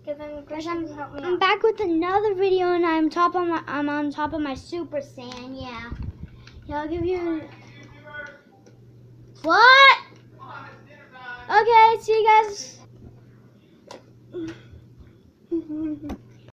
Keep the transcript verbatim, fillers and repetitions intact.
Okay, then Guys, Christian, I'm, help me I'm out. back with another video, and I'm top on my I'm on top of my Super Saiyan. Yeah, yeah. I'll give you. What? Okay, see you guys.